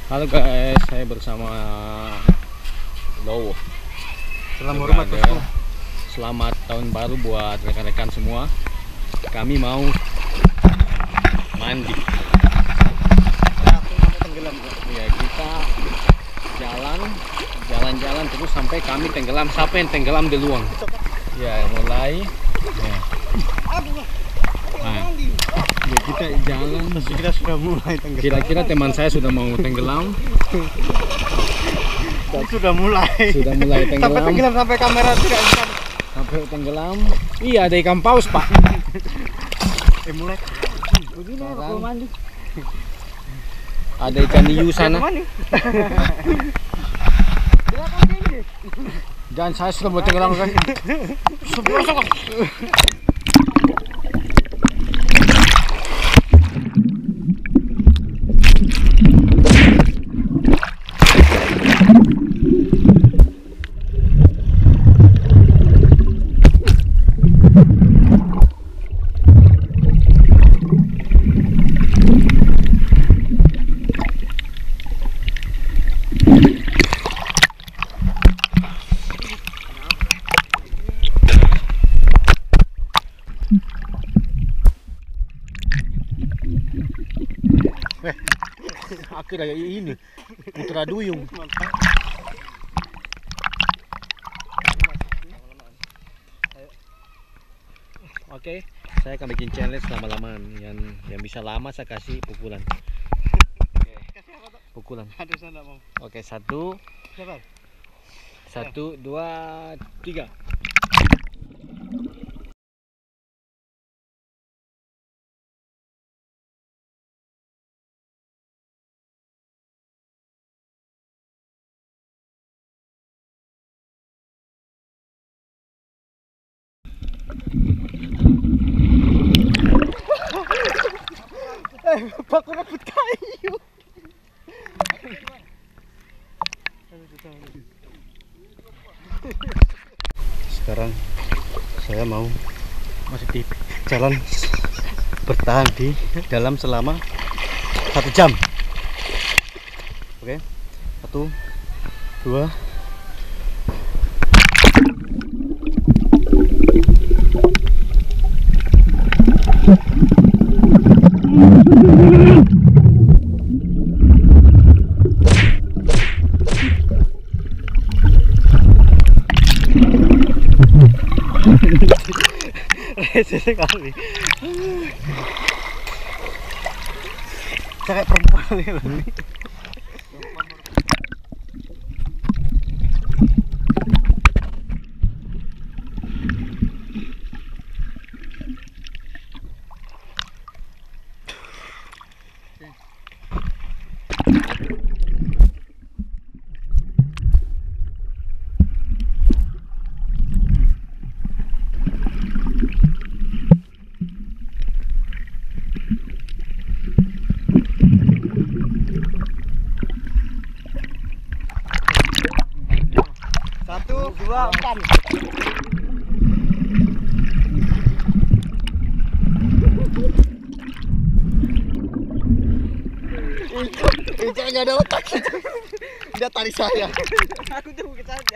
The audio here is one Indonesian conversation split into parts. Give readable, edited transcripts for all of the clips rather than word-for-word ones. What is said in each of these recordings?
Halo guys, saya bersama Lowo. Selamat tahun baru buat rekan-rekan semua. Kami mau mandi. Ya, kita jalan-jalan terus sampai kami tenggelam. Siapa yang tenggelam duluan? Ya, mulai. Ya. Nah, ya kita jalan. Kita sudah mulai tenggelam. Kira-kira teman saya sudah mau tenggelam. Sudah mulai tenggelam. Sampai tenggelam sampai kamera tidak bisa. Sampai tenggelam. Iya, ada ikan paus, Pak. Mulai. Begini aku mandi. Ada ikan hiu sana. Dan saya sudah mau tenggelam kan. Akhirnya ini putra duyung. Oke, saya akan bikin challenge lama-lamaan. Yang bisa lama saya kasih pukulan. Pukulan. Oke, 1, 2, 3. Bapak rebut kayu. Sekarang saya mau jalan bertahan di dalam selama 1 jam. Oke, 1, 2. Sekali. Kayak perempuan ini. Itu nggak ada otak itu. Dia tarik saya. Aku tuh ke sana.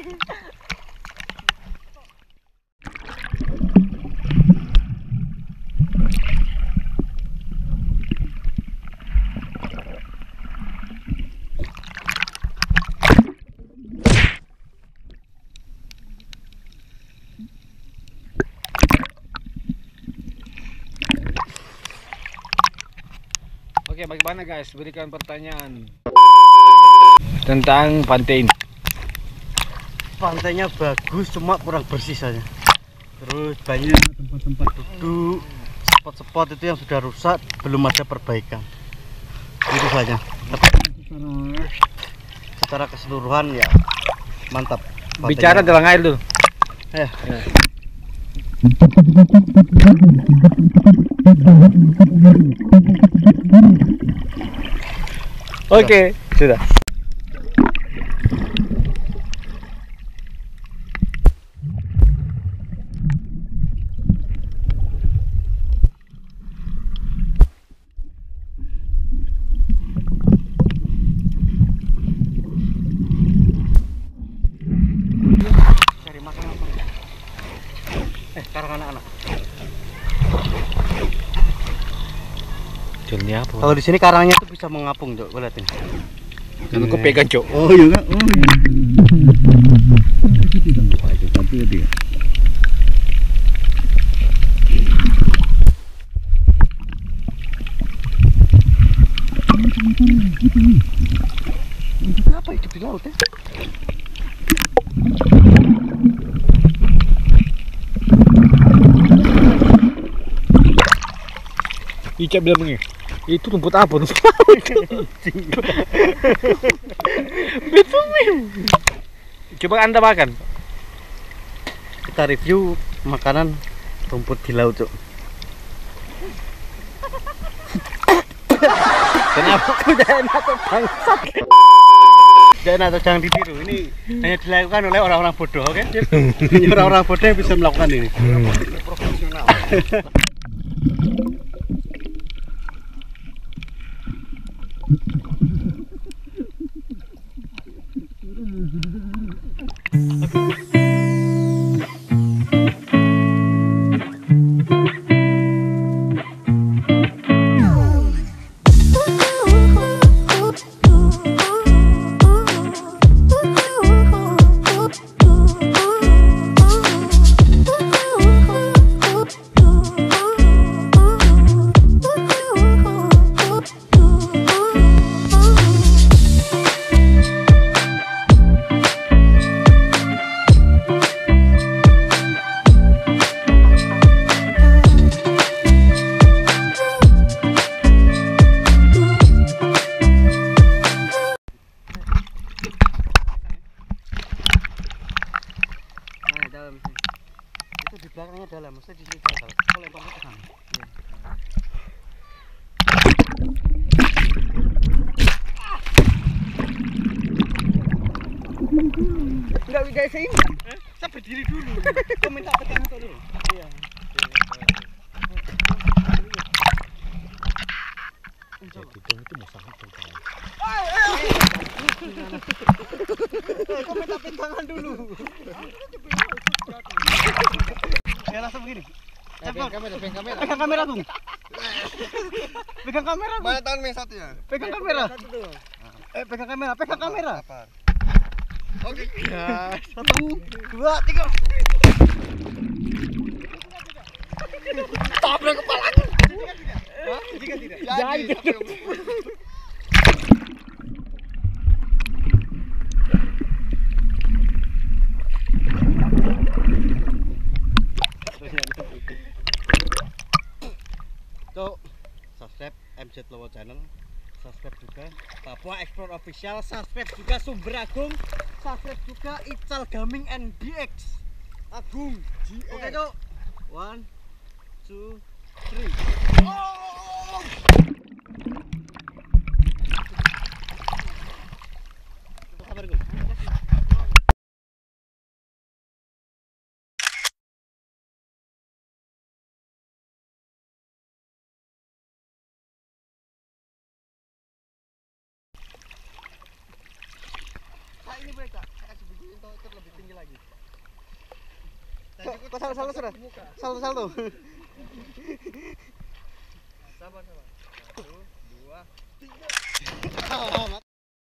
Oke, bagaimana guys? Berikan pertanyaan tentang pantai ini. Pantainya bagus, cuma kurang bersih saja. Terus banyak tempat-tempat duduk, spot-spot itu yang sudah rusak, belum ada perbaikan. Itu saja. Tapi secara keseluruhan ya mantap. Bicara dalam air dulu. Ya. Oke, sudah. hasilnya apa? Kalau di sini karangnya tuh bisa mengapung, Cok. Lihat ini. Kan aku pegang, Cok. Oh iya kan? Oh iya. Itu tidak apa itu, tapi dia. Untuk apa hidup di laut ya? Ica bilang begini, itu rumput apa? Rumput Betul. Coba Anda makan. Kita review makanan rumput di laut, Cok. Kenapa? Udah enak tuh bangsat. Udah enak tuh, jangan ditiru. Ini hanya dilakukan oleh orang-orang bodoh, oke? Ini orang-orang bodoh yang bisa melakukan ini. Profesional. Itu di belakangnya dalam, mesti di sini dalam. Aku lemparnya ke sana. Enggak bisa sini. Saya berdiri dulu. Kau minta pegang itu dulu. Iya. Itu mau sangat terbaik. Kau minta pegangan dulu. Ya langsung begini. Pegang kamera. Pegang kamera tuh. Pegang kamera. Mana tangan yang satu ya? Pegang kamera. Pegang kamera. Pegang kamera. Oke. Ya, 1, 2, 3. Tabrak kepalaku. Tiga tidak. Jadi. So, subscribe MZ Lowo Channel, subscribe juga Papua Explore Official, subscribe juga Sumber Agung, subscribe juga Ical Gaming and DX Agung. Oke, Cok. 1, 2, 3. Sabar, Gung. Ini mereka, saya kasih begini itu lebih tinggi lagi. Kok salto sudah? Salto. Sabar. 1, 2, 3.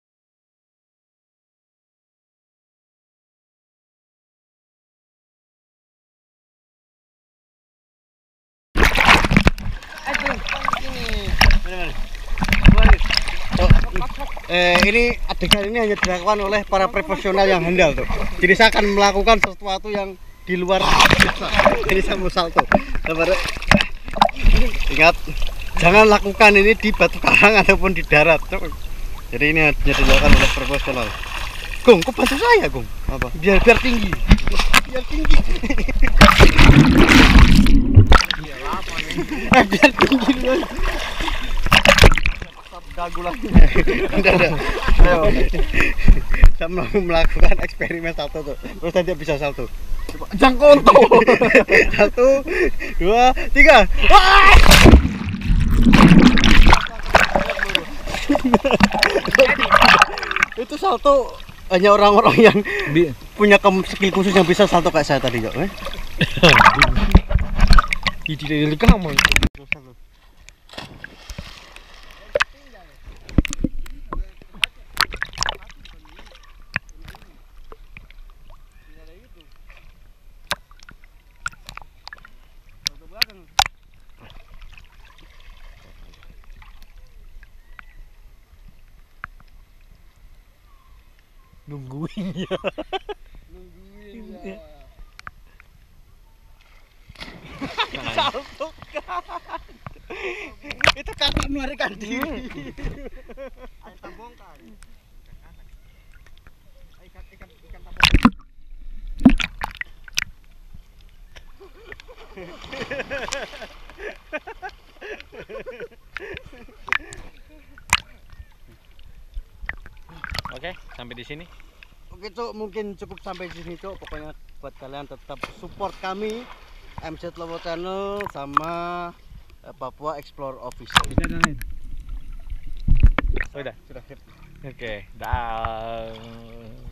Ini adegan ini hanya dilakukan oleh para profesional yang handal tuh. Jadi saya akan melakukan sesuatu yang di luar biasa. Jadi saya mau salto. Ingat, jangan lakukan ini di batu karang ataupun di darat. Jadi ini hanya dilakukan oleh profesional. Gung, kok bantu saya, Gung? Apa? Biar tinggi. Biar tinggi. Biar tinggi dulu. Dagu lagi. Udah. Ayo. Saya mau melakukan eksperimen salto tuh. Terus nanti bisa salto. Jangkonto. 1, 2, 3. Wah! Itu salto hanya orang-orang yang punya skill khusus yang bisa salto kayak saya tadi, Jok. Ini kamu. Nungguin ya. Saltukan. Itu kakak melarikan diri. Ayo kita bongkar. Ikan tambong. Oke, sampai di sini. Oke Cuk, mungkin cukup sampai di sini Cuk. Pokoknya buat kalian tetap support kami MZ Lowo Channel sama Papua Explore Official. Sudah. Sudah. Oke, dah.